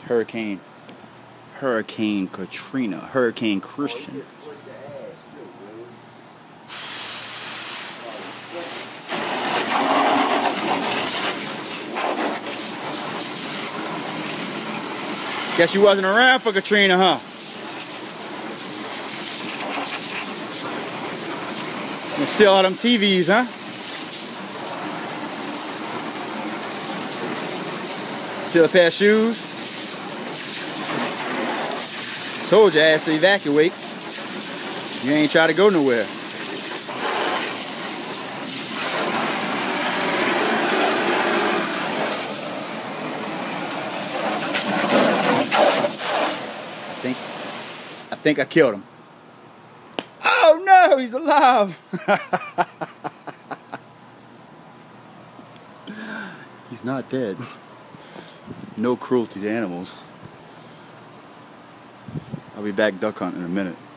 Hurricane Katrina, Hurricane Christian. Guess you wasn't around for Katrina, huh? You steal all them TVs, huh? Steal a pair of shoes. Told your ass to evacuate. You ain't try to go nowhere. I think I killed him. Oh no, he's alive. He's not dead. No cruelty to animals. I'll be back duck hunting in a minute.